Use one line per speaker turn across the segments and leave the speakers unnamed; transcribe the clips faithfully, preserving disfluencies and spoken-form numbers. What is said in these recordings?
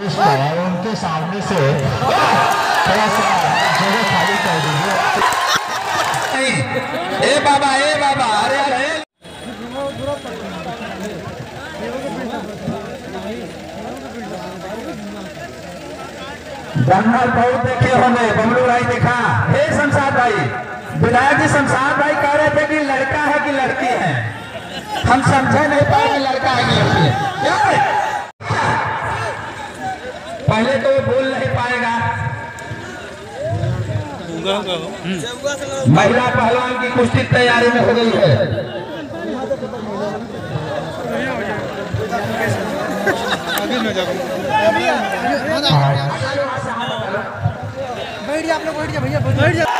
उनके सामने से थोड़ा सा जगह खाली कर दीजिए।
ए बाबा ए बाबा अरे अरे जंगल बहुत देखे होंगे, बबलू भाई देखा। हे शमशाद भाई, विधायक जी शमशाद भाई कह रहे थे कि लड़का है कि लड़की है, हम समझे नहीं पाए कि लड़का है कि लड़की है। पहले तो वो बोल नहीं पाएगा। महिला पहलवान की कुश्ती तैयारी में हो गई है।
बैठ जा आप लोग, बैठ जा भैया, बैठ जा।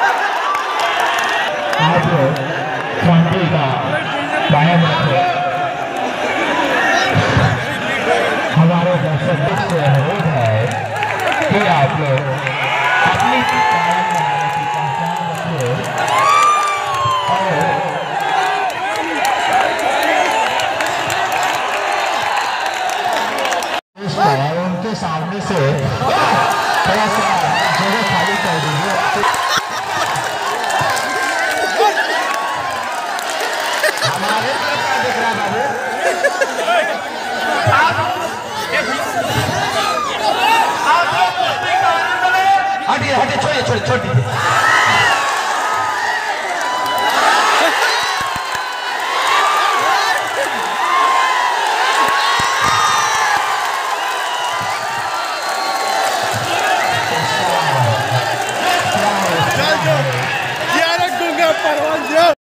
आप शांति का कायम रखें। हमारे दर्शक से अनुरोध है कि आप लोग अपनी पहचान रखें और उनके सामने से थोड़ा सा